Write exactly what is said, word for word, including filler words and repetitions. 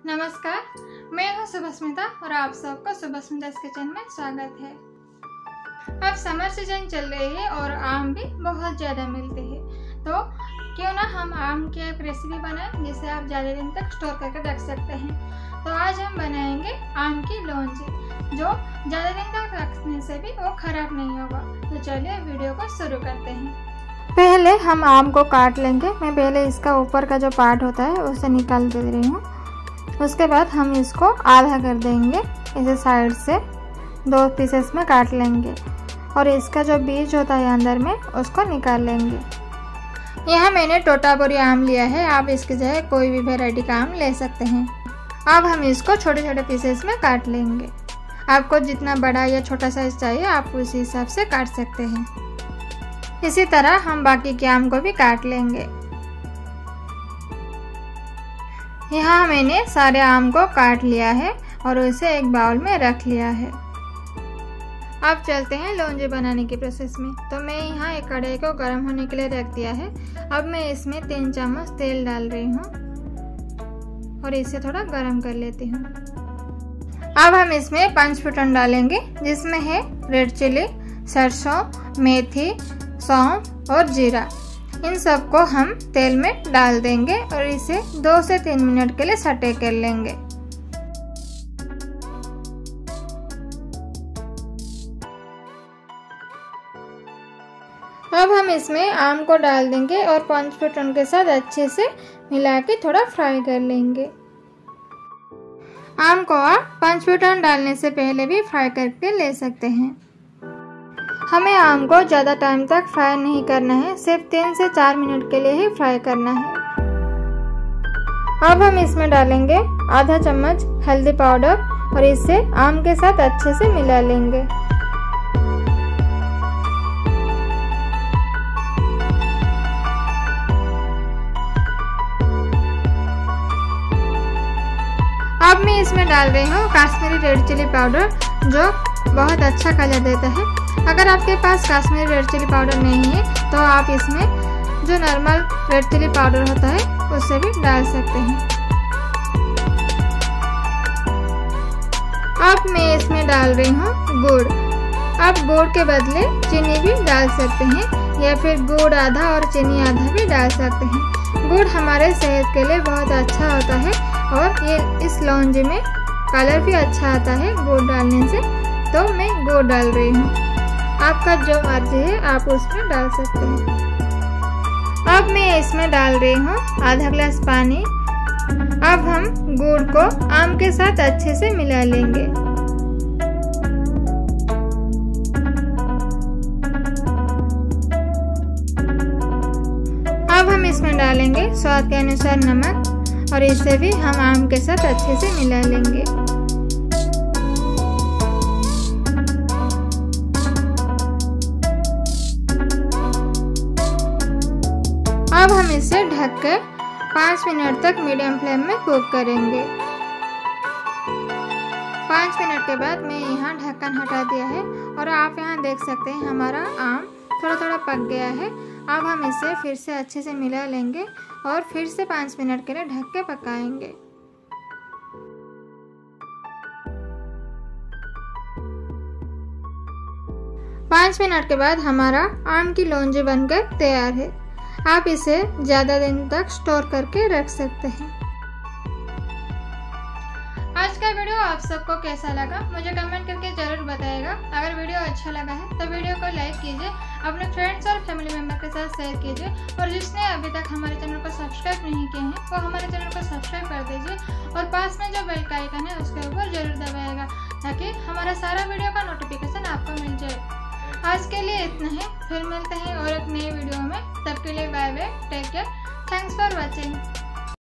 नमस्कार, मैं हूं सुभस्मिता और आप सबको सुभस्मिता's किचन में स्वागत है। अब समर सीजन चल रही है और आम भी बहुत ज़्यादा मिलते हैं, तो क्यों ना हम आम की एक रेसिपी बनाएं जिसे आप ज़्यादा दिन तक स्टोर करके रख सकते हैं। तो आज हम बनाएंगे आम की लौंजी, जो ज़्यादा दिन तक रखने से भी वो ख़राब नहीं होगा। तो चलिए वीडियो को शुरू करते हैं। पहले हम आम को काट लेंगे। मैं पहले इसका ऊपर का जो पार्ट होता है उसे निकाल दे रही हूँ। उसके बाद हम इसको आधा कर देंगे, इसे साइड से दो पीसेस में काट लेंगे और इसका जो बीज होता है अंदर में उसको निकाल लेंगे। यहाँ मैंने तोतापुरी आम लिया है, आप इसकी जगह कोई भी वैरायटी का आम ले सकते हैं। अब हम इसको छोटे छोटे पीसेस में काट लेंगे। आपको जितना बड़ा या छोटा साइज चाहिए आप उसी हिसाब से काट सकते हैं। इसी तरह हम बाकी के आम को भी काट लेंगे। यहाँ मैंने सारे आम को काट लिया है और उसे एक बाउल में रख लिया है। अब चलते हैं लौंजी बनाने की प्रोसेस में। तो मैं यहाँ एक कढ़ाई को गर्म होने के लिए रख दिया है। अब मैं इसमें तीन चम्मच तेल डाल रही हूँ और इसे थोड़ा गर्म कर लेती हूँ। अब हम इसमें पाँच फुटन डालेंगे, जिसमें है रेड चिली, सरसों, मेथी, सौंफ और जीरा। इन सबको हम तेल में डाल देंगे और इसे दो से तीन मिनट के लिए सटे कर लेंगे। अब हम इसमें आम को डाल देंगे और पाँच फुटन के साथ अच्छे से मिला के थोड़ा फ्राई कर लेंगे। आम को आप पाँच फुटन डालने से पहले भी फ्राई करके ले सकते हैं। हमें आम को ज़्यादा टाइम तक फ्राई नहीं करना है, सिर्फ तीन से चार मिनट के लिए ही फ्राई करना है। अब हम इसमें डालेंगे आधा चम्मच हल्दी पाउडर और इसे आम के साथ अच्छे से मिला लेंगे। अब मैं इसमें डाल रही हूँ कश्मीरी रेड चिली पाउडर, जो बहुत अच्छा कलर देता है। अगर आपके पास कश्मीरी रेड चिली पाउडर नहीं है तो आप इसमें जो नॉर्मल रेड चिली पाउडर होता है उसे भी डाल सकते हैं। अब मैं इसमें डाल रही हूँ गुड़। आप गुड़ के बदले चीनी भी डाल सकते हैं या फिर गुड़ आधा और चीनी आधा भी डाल सकते हैं। गुड़ हमारे सेहत के लिए बहुत अच्छा होता है और ये इस लौंजी में कलर भी अच्छा आता है गुड़ डालने से, तो मैं गुड़ डाल रही हूँ। आपका जो मर्जी है आप उसमें डाल सकते हैं। अब मैं इसमें डाल रही हूँ आधा ग्लास पानी। अब हम गुड़ को आम के साथ अच्छे से मिला लेंगे। अब हम इसमें डालेंगे स्वाद के अनुसार नमक और इसे भी हम आम के साथ अच्छे से मिला लेंगे। अब हम इसे ढककर पाँच मिनट तक मीडियम फ्लेम में कुक करेंगे। पाँच मिनट के बाद मैं यहाँ ढक्कन हटा दिया है और आप यहाँ देख सकते हैं हमारा आम थोड़ा थोड़ा पक गया है। अब हम इसे फिर से अच्छे से मिला लेंगे और फिर से पाँच मिनट के लिए ढक के पकाएंगे। पाँच मिनट के बाद हमारा आम की लौंजी बनकर तैयार है। आप इसे ज़्यादा दिन तक स्टोर करके रख सकते हैं। आज का वीडियो आप सबको कैसा लगा मुझे कमेंट करके जरूर बताइएगा। अगर वीडियो अच्छा लगा है तो वीडियो को लाइक कीजिए, अपने फ्रेंड्स और फैमिली मेम्बर के साथ शेयर कीजिए और जिसने अभी तक हमारे चैनल को सब्सक्राइब नहीं किए हैं वो हमारे चैनल को सब्सक्राइब कर दीजिए और पास में जो बेल का आइकन है उसके ऊपर जरूर दबाइएगा, ताकि हमारा सारा वीडियो का नोटिफिकेशन आपको मिल जाए। आज के लिए इतना ही, फिर मिलते हैं और एक नई वीडियो में। तब के लिए bye bye, take care, thanks for watching.